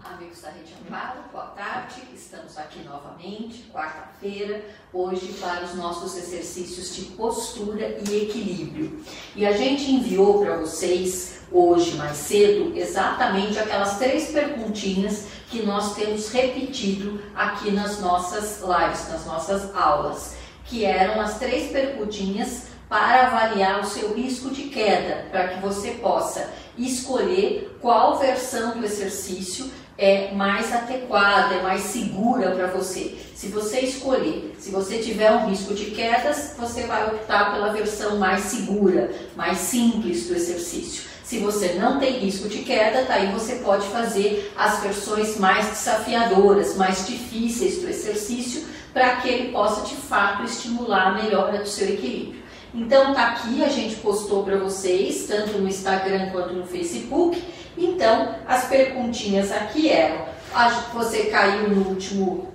Amigos da Rede Amparo, boa tarde. Estamos aqui novamente, quarta-feira, hoje para os nossos exercícios de postura e equilíbrio. E a gente enviou para vocês, hoje mais cedo, exatamente aquelas 3 perguntinhas que nós temos repetido aqui nas nossas lives, nas nossas aulas, que eram as 3 perguntinhas para avaliar o seu risco de queda, para que você possa escolher qual versão do exercício é mais adequada, é mais segura para você. Se você escolher, se você tiver um risco de quedas, você vai optar pela versão mais segura, mais simples do exercício. Se você não tem risco de queda, daí você pode fazer as versões mais desafiadoras, mais difíceis do exercício, para que ele possa de fato estimular a melhora do seu equilíbrio. Então tá aqui, a gente postou para vocês, tanto no Instagram quanto no Facebook. Então, as perguntinhas aqui eram: você caiu no último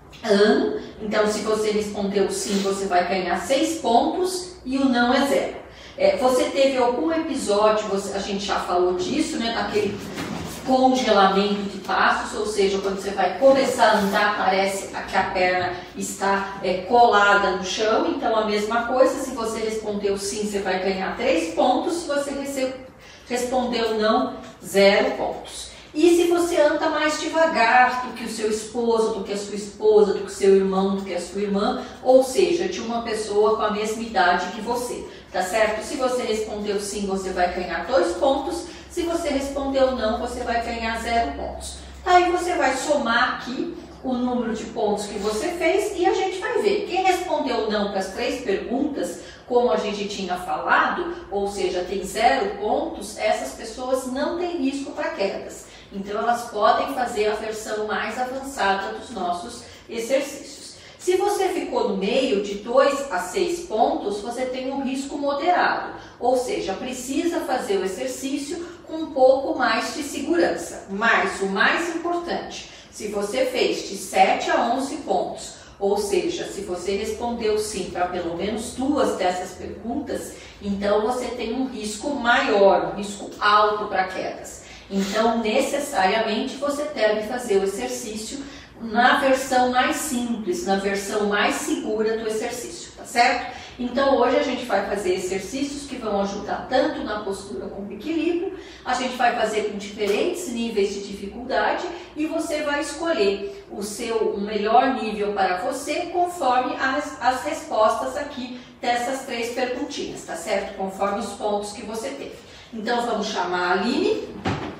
ano? Então, se você respondeu sim, você vai ganhar 6 pontos e o não é 0. Você teve algum episódio, a gente já falou disso, né, daquele congelamento de passos, ou seja, quando você vai começar a andar, parece que a perna está colada no chão. Então, a mesma coisa, se você respondeu sim, você vai ganhar 3 pontos, se você respondeu não, 0 pontos. E se você anda mais devagar do que o seu esposo, do que a sua esposa, do que o seu irmão, do que a sua irmã, ou seja, de uma pessoa com a mesma idade que você, tá certo? Se você respondeu sim, você vai ganhar 2 pontos. Se você respondeu não, você vai ganhar 0 pontos. Aí você vai somar aqui o número de pontos que você fez e a gente vai ver. Quem respondeu não para as 3 perguntas, como a gente tinha falado, ou seja, tem 0 pontos, essas pessoas não têm risco para quedas. Então, elas podem fazer a versão mais avançada dos nossos exercícios. Se você ficou no meio, de 2 a 6 pontos, você tem um risco moderado, ou seja, precisa fazer o exercício com um pouco mais de segurança. Mas o mais importante, se você fez de 7 a 11 pontos, ou seja, se você respondeu sim para pelo menos 2 dessas perguntas, então você tem um risco maior, um risco alto para quedas. Então, necessariamente, você deve fazer o exercício na versão mais simples, na versão mais segura do exercício, tá certo? Então, hoje a gente vai fazer exercícios que vão ajudar tanto na postura como no equilíbrio. A gente vai fazer com diferentes níveis de dificuldade e você vai escolher o melhor nível para você conforme as respostas aqui dessas 3 perguntinhas, tá certo? Conforme os pontos que você teve. Então, vamos chamar a Aline,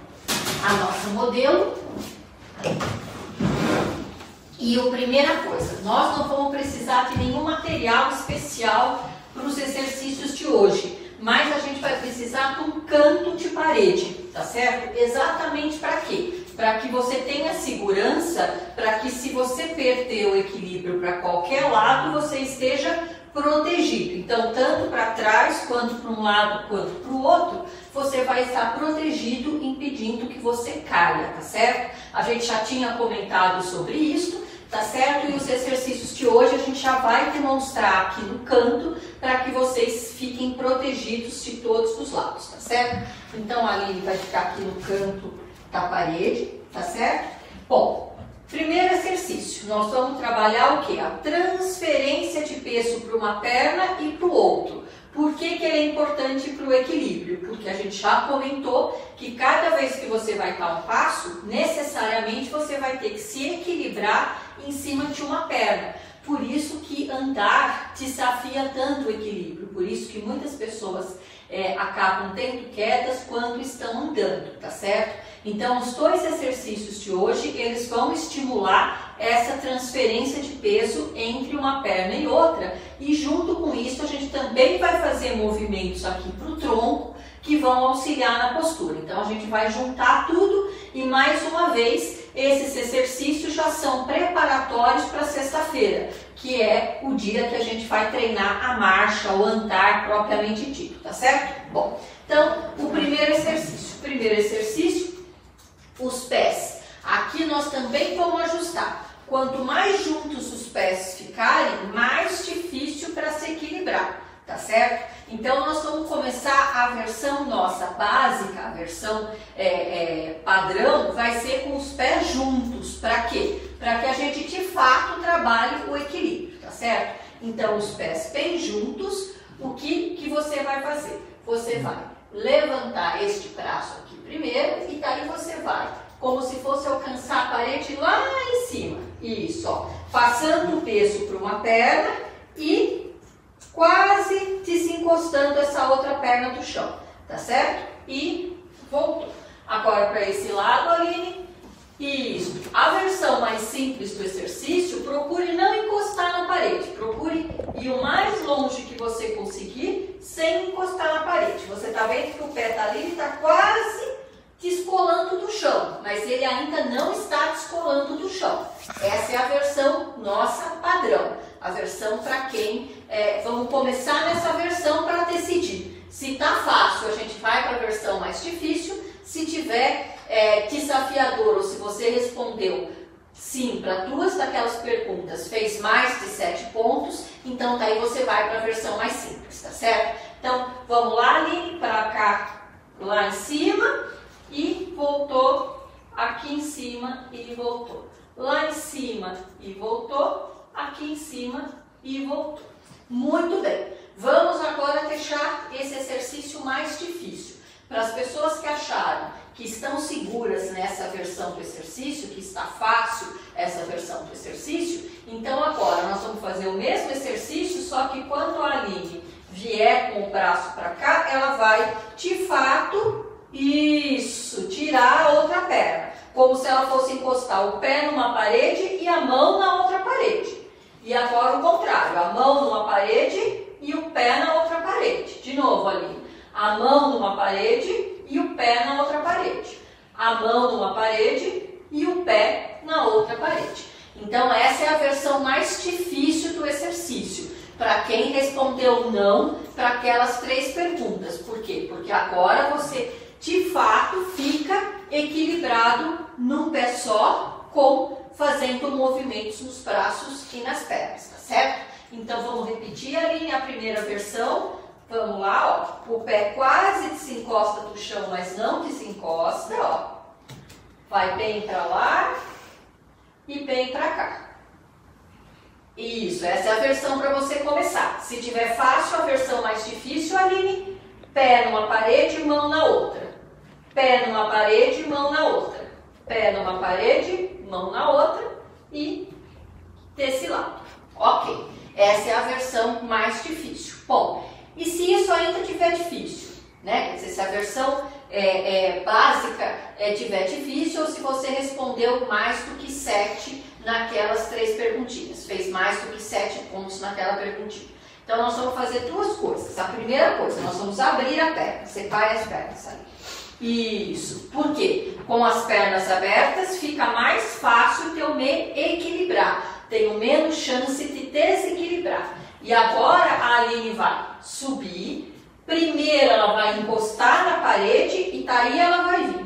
a nossa modelo. E a primeira coisa, nós não vamos precisar de nenhum material especial para os exercícios de hoje, mas a gente vai precisar de um canto de parede, tá certo? Exatamente para quê? Para que você tenha segurança, para que se você perder o equilíbrio para qualquer lado, você esteja protegido. Então, tanto para trás, quanto para um lado, quanto para o outro, você vai estar protegido, impedindo que você caia, tá certo? A gente já tinha comentado sobre isso, tá certo? E os exercícios de hoje a gente já vai demonstrar aqui no canto para que vocês fiquem protegidos de todos os lados, tá certo? Então, a Aline vai ficar aqui no canto da parede, tá certo? Bom, primeiro exercício, nós vamos trabalhar o que? A transferência de peso para uma perna e para o outro. Por que ele é importante para o equilíbrio? Porque a gente já comentou que cada vez que você vai dar um passo, necessariamente você vai ter que se equilibrar em cima de uma perna. Por isso que andar desafia tanto o equilíbrio. Por isso que muitas pessoas acabam tendo quedas quando estão andando, tá certo? Então, os 2 exercícios de hoje, eles vão estimular essa transferência de peso entre uma perna e outra. E junto com isso, a gente também vai fazer movimentos aqui para o tronco que vão auxiliar na postura. Então, a gente vai juntar tudo e, mais uma vez, esses exercícios já são preparatórios para sexta-feira, que é o dia que a gente vai treinar a marcha, o andar propriamente dito, tá certo? Bom, então, o primeiro exercício, os pés. Aqui nós também vamos ajustar. Quanto mais juntos os pés ficarem, mais difícil para se equilibrar, tá certo? Então, nós vamos começar a versão nossa básica, a versão padrão vai ser com os pés juntos. Para quê? Para que a gente de fato trabalhe o equilíbrio, tá certo? Então, os pés bem juntos, o que você vai fazer? Você vai levantar este braço aqui primeiro e daí você vai, como se fosse alcançar a parede lá em cima. Isso, ó. Passando o peso para uma perna e quase desencostando essa outra perna do chão, tá certo? E voltou. Agora para esse lado, Aline. Isso. A versão mais simples do exercício, procure não encostar na parede. Procure ir o mais longe que você conseguir sem encostar na parede. Você está vendo que o pé está ali e está quase descolando do chão, mas ele ainda não está descolando do chão. Essa é a versão nossa padrão. A versão para quem... vamos começar nessa versão para decidir. Se está fácil, a gente vai para a versão mais difícil. Se tiver desafiador ou se você respondeu sim para 2 daquelas perguntas, fez mais de 7 pontos, então daí você vai para a versão mais simples, tá certo? Então, vamos lá, Aline, para cá, lá em cima, e voltou, aqui em cima e voltou. Lá em cima e voltou, aqui em cima e voltou. Muito bem, vamos agora deixar esse exercício mais difícil. Para as pessoas que acharam que estão seguras nessa versão do exercício, que está fácil essa versão do exercício, então agora nós vamos fazer o mesmo exercício, só que quando a Aline vier com o braço para cá, ela vai, de fato, isso, tirar a outra perna, como se ela fosse encostar o pé numa parede e a mão na outra parede. E agora o contrário, a mão numa parede e o pé na outra parede. De novo, Aline. A mão numa parede e o pé na outra parede. A mão numa parede e o pé na outra parede. Então, essa é a versão mais difícil do exercício, para quem respondeu não para aquelas 3 perguntas. Por quê? Porque agora você, de fato, fica equilibrado num pé só, fazendo movimentos nos braços e nas pernas, tá certo? Então, vamos repetir ali a primeira versão. Vamos lá, ó. O pé quase desencosta do chão, mas não desencosta, ó. Vai bem para lá e bem para cá. Isso, essa é a versão para você começar. Se tiver fácil, a versão mais difícil, Aline, pé numa parede, mão na outra. Pé numa parede, mão na outra. Pé numa parede, mão na outra e desse lado. Ok, essa é a versão mais difícil. Bom, e se isso ainda estiver difícil, né? Quer dizer, se a versão básica estiver difícil, ou se você respondeu mais do que 7 naquelas 3 perguntinhas, fez mais do que 7 pontos naquela perguntinha. Então, nós vamos fazer 2 coisas. A primeira coisa, nós vamos abrir a perna, separe as pernas ali. Isso, por quê? Com as pernas abertas fica mais fácil de eu me equilibrar, tenho menos chance de desequilibrar. E agora a Aline vai subir, primeiro ela vai encostar na parede e daí ela vai vir.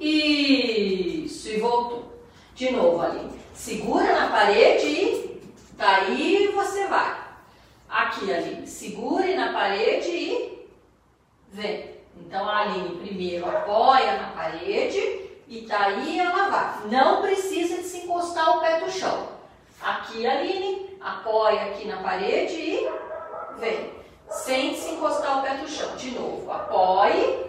Isso, e voltou. De novo, Aline, segura na parede e daí você vai. Aqui, Aline, segure na parede e vem. Então a Aline primeiro apoia na parede e daí ela vai. Não precisa de se encostar o pé do chão. Aqui, Aline, apoia aqui na parede e vem. Sem se encostar o pé do chão. De novo, apoie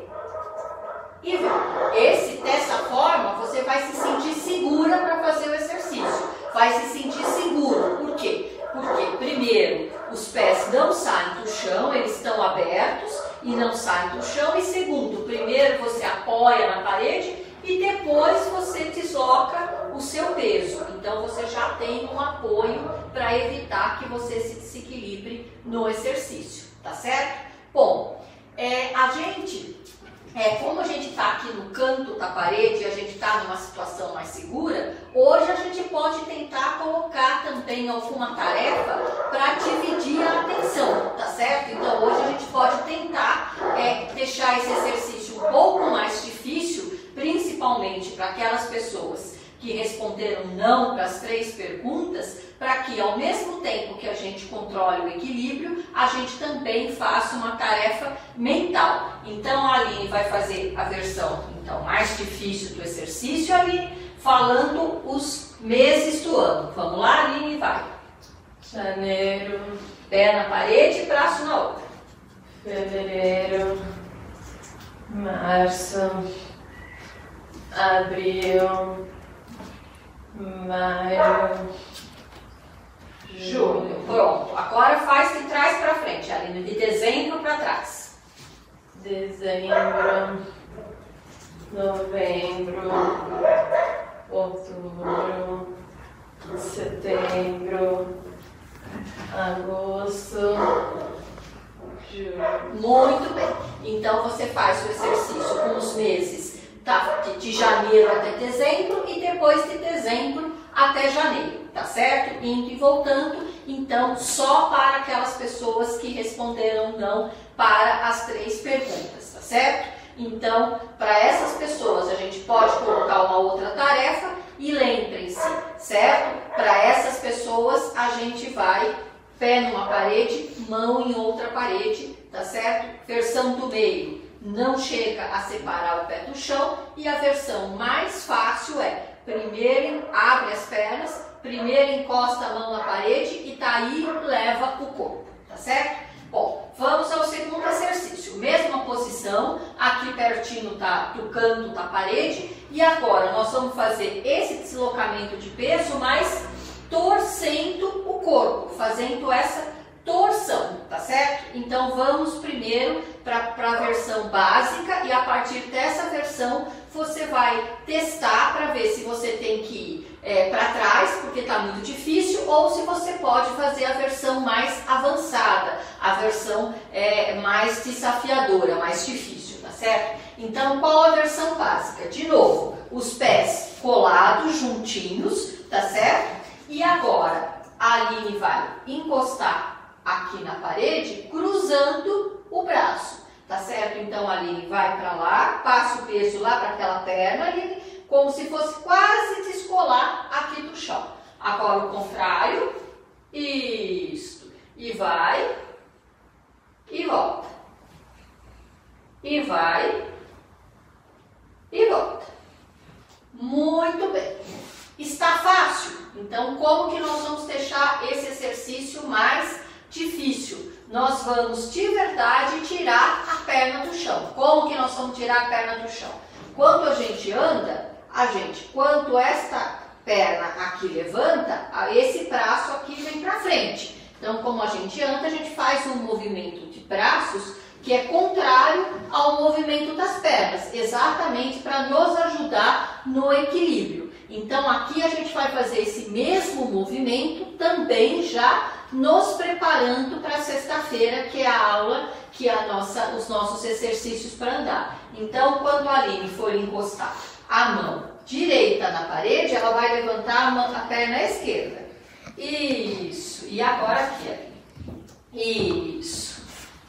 e vem. Dessa forma, você vai se sentir segura para fazer o exercício. Vai se sentir seguro. Por quê? Porque, primeiro, os pés não saem do chão, eles estão abertos e não saem do chão. E segundo, primeiro você apoia na parede e depois você desloca o seu peso. Então você já tem um apoio para evitar que você se desequilibre no exercício, tá certo? Bom, como a gente está aqui no canto da parede e a gente está numa situação mais segura, hoje a gente pode tentar colocar também alguma tarefa para dividir a atenção, tá certo? Então hoje a gente pode tentar deixar esse exercício um pouco mais difícil, principalmente para aquelas pessoas que responderam não para as 3 perguntas, para que ao mesmo tempo que a gente controle o equilíbrio, a gente também faça uma tarefa mental. Então a Aline vai fazer a versão mais difícil do exercício, Aline, falando os meses do ano. Vamos lá, Aline, vai. Janeiro, Pé na parede e braço na outra. fevereiro, março, abril, maio, Junho. Pronto. Agora faz de trás para frente, Aline, de dezembro para trás. dezembro, novembro, outubro, setembro, agosto, julho. Muito bem. Então você faz o exercício com os meses de janeiro até dezembro e depois de dezembro até janeiro, tá certo? Indo e voltando, então só para aquelas pessoas que responderam não para as 3 perguntas, tá certo? Então, para essas pessoas a gente pode colocar uma outra tarefa e lembrem-se, certo? Para essas pessoas a gente vai pé numa parede, mão em outra parede, tá certo? Versão do meio não chega a separar o pé do chão e a versão mais fácil é primeiro abre as pernas, primeiro encosta a mão na parede e daí leva o corpo, tá certo? Bom, vamos ao segundo exercício. Mesma posição, aqui pertinho do canto da parede e agora nós vamos fazer esse deslocamento de peso, mas torcendo o corpo, fazendo essa torção, tá certo? Então vamos primeiro para a versão básica e a partir dessa versão você vai testar para ver se você tem que ir para trás, porque está muito difícil, ou se você pode fazer a versão mais avançada, a versão mais desafiadora, mais difícil, tá certo? Então qual a versão básica? De novo, os pés colados, juntinhos, tá certo? E agora a Aline vai encostar aqui na parede, cruzando o braço, tá certo? Então a Aline vai para lá, passa o peso lá para aquela perna, Aline, como se fosse quase descolar aqui do chão. Agora o contrário, isso, e vai, e volta, e vai, e volta. Muito bem. Está fácil? Então, como que nós vamos deixar esse exercício mais difícil? Nós vamos de verdade tirar a perna do chão. Como que nós vamos tirar a perna do chão? Quando a gente anda, quando esta perna aqui levanta, esse braço aqui vem para frente. Então, como a gente anda, a gente faz um movimento de braços que é contrário ao movimento das pernas, exatamente para nos ajudar no equilíbrio. Então, aqui a gente vai fazer esse mesmo movimento também já nos preparando para sexta-feira, que é a aula, que é os nossos exercícios para andar. Então, quando a Aline for encostar a mão direita na parede, ela vai levantar a perna esquerda. Isso. E agora aqui, Aline. Isso.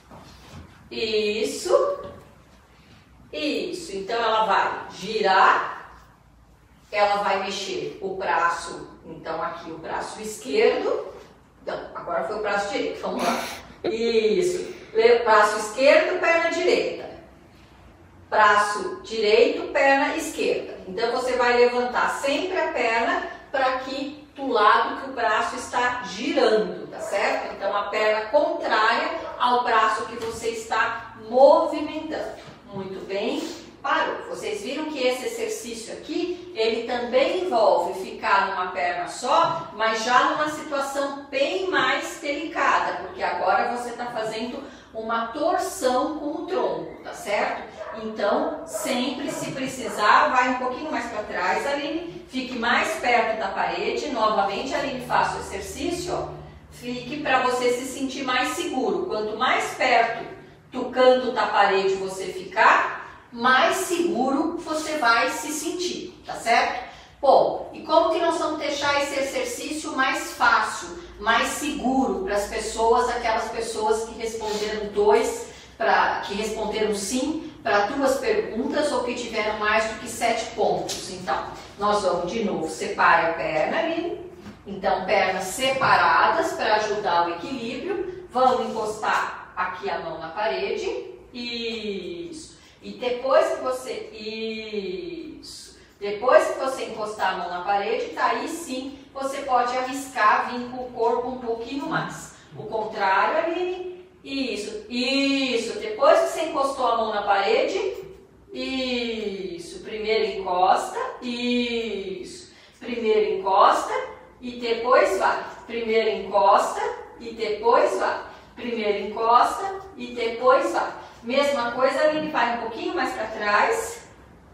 Isso. Isso. Então, ela vai girar, ela vai mexer o braço, então aqui o braço esquerdo. Não, agora foi o braço direito, vamos lá. Isso. Braço esquerdo, perna direita. Braço direito, perna esquerda. Então você vai levantar sempre a perna para aqui do lado que o braço está girando, tá certo? Então a perna contrária ao braço que você está movimentando. Muito bem. Parou. Vocês viram que esse exercício aqui, ele também envolve ficar numa perna só, mas já numa situação bem mais delicada, porque agora você está fazendo uma torção com o tronco, tá certo? Então, sempre se precisar, vai um pouquinho mais para trás, Aline, fique mais perto da parede, novamente, Aline, faça o exercício, ó. Fique para você se sentir mais seguro. Quanto mais perto do canto da parede você ficar, mais seguro você vai se sentir, tá certo? Bom, e como que nós vamos deixar esse exercício mais fácil, mais seguro para as pessoas, aquelas pessoas que responderam que responderam sim para 2 perguntas ou que tiveram mais do que 7 pontos. Então, nós vamos de novo, separe a perna ali. Então, pernas separadas para ajudar o equilíbrio. Vamos encostar aqui a mão na parede. Isso. E depois que você... Isso. Depois que você encostar a mão na parede, tá, aí sim você pode arriscar, vir com o corpo um pouquinho mais. O contrário, Aline. Isso. Isso. Depois que você encostou a mão na parede, isso. Primeiro encosta. Isso. Primeiro encosta e depois vai. Primeiro encosta e depois vai. Primeiro encosta e depois vai. Mesma coisa, Aline, vai um pouquinho mais para trás.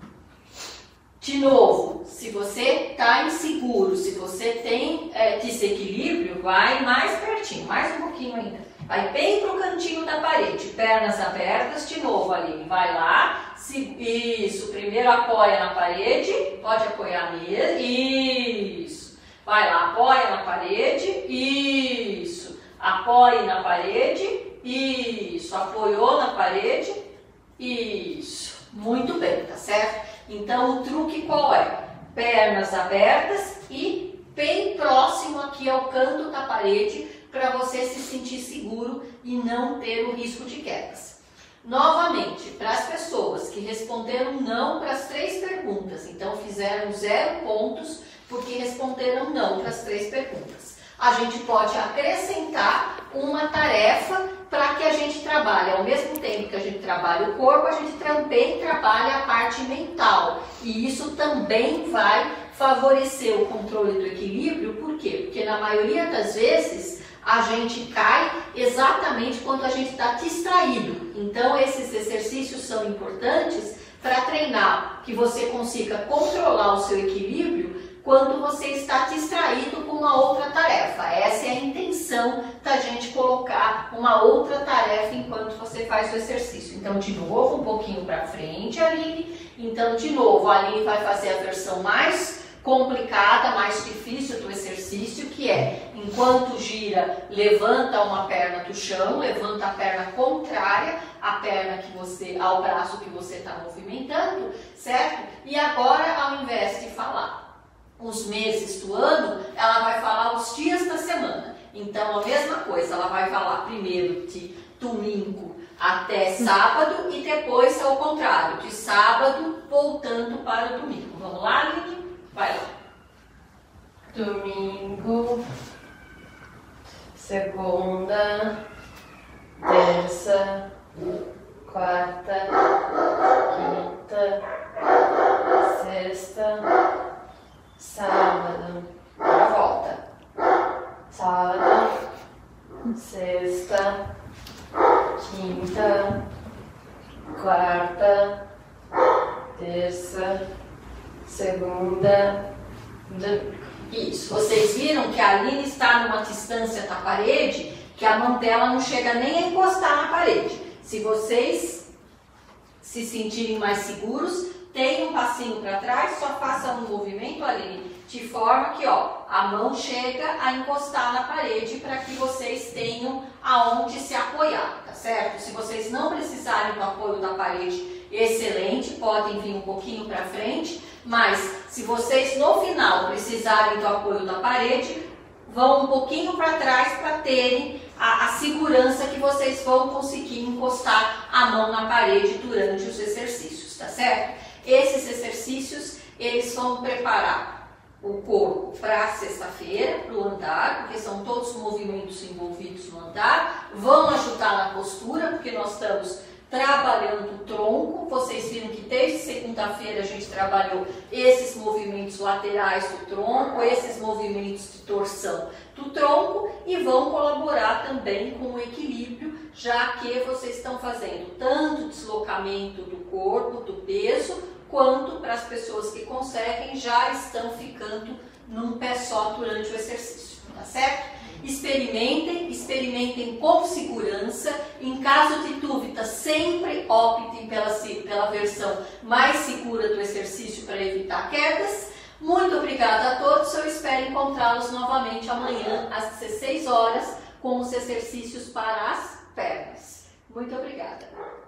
De novo, se você está inseguro, se você tem desequilíbrio, vai mais pertinho, mais um pouquinho ainda. Vai bem para o cantinho da parede, pernas abertas, de novo, Aline, vai lá. Isso, primeiro apoia na parede, pode apoiar mesmo, isso. Vai lá, apoia na parede, isso. Apoie na parede, isso. Apoiou na parede, isso. Muito bem, tá certo? Então, o truque qual é? Pernas abertas e bem próximo aqui ao canto da parede para você se sentir seguro e não ter o risco de quedas. Novamente, para as pessoas que responderam não para as 3 perguntas, então fizeram 0 pontos porque responderam não para as 3 perguntas. A gente pode acrescentar uma tarefa para que a gente trabalhe, ao mesmo tempo que a gente trabalha o corpo, a gente também trabalha a parte mental. E isso também vai favorecer o controle do equilíbrio, por quê? Porque na maioria das vezes a gente cai exatamente quando a gente está distraído. Então esses exercícios são importantes para treinar que você consiga controlar o seu equilíbrio quando você está distraído com uma outra tarefa. Essa é a intenção da gente colocar uma outra tarefa enquanto você faz o exercício. Então, de novo, um pouquinho para frente, Aline. Então, de novo, a Aline vai fazer a versão mais complicada, mais difícil do exercício, que é, enquanto gira, levanta uma perna do chão, levanta a perna contrária, a perna que você, ao braço que você está movimentando, certo? E agora, ao invés de falar os meses do ano, ela vai falar os dias da semana. Então, a mesma coisa, ela vai falar primeiro de domingo até sábado e depois ao contrário, de sábado voltando para o domingo. Vamos lá, Aline? Vai lá. Domingo, segunda, terça, quarta, quinta, sexta, sábado. Agora volta. Sábado, sexta, quinta, quarta, terça, segunda, domingo. Isso. Vocês viram que a Aline está numa distância da parede que a mão dela não chega nem a encostar na parede. Se vocês se sentirem mais seguros, tem um passinho para trás, só faça um movimento, Aline, de forma que a mão chega a encostar na parede para que vocês tenham aonde se apoiar, tá certo? Se vocês não precisarem do apoio da parede, excelente, podem vir um pouquinho para frente, mas se vocês no final precisarem do apoio da parede, vão um pouquinho para trás para terem a segurança que vocês vão conseguir encostar a mão na parede durante os exercícios, tá certo? Esses exercícios, eles vão preparar o corpo para a sexta-feira, para o andar, porque são todos movimentos envolvidos no andar, vão ajudar na postura, porque nós estamos trabalhando o tronco. Vocês viram que desde segunda-feira a gente trabalhou esses movimentos laterais do tronco, esses movimentos de torção do tronco e vão colaborar também com o equilíbrio, já que vocês estão fazendo tanto deslocamento do corpo, do peso, quanto para as pessoas que conseguem já estão ficando num pé só durante o exercício, tá certo? Experimentem com segurança. Em caso de dúvida, sempre optem pela versão mais segura do exercício para evitar quedas. Muito obrigada a todos, eu espero encontrá-los novamente amanhã às 16 horas com os exercícios para as pernas. Muito obrigada.